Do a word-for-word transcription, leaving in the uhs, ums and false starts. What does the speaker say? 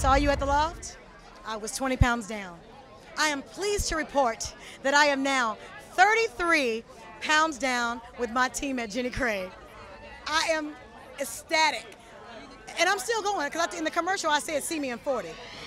saw you at the loft, I was twenty pounds down. I am pleased to report that I am now thirty-three pounds down with my team at Jenny Craig. I am ecstatic. And I'm still going, because in the commercial I said, see me in forty.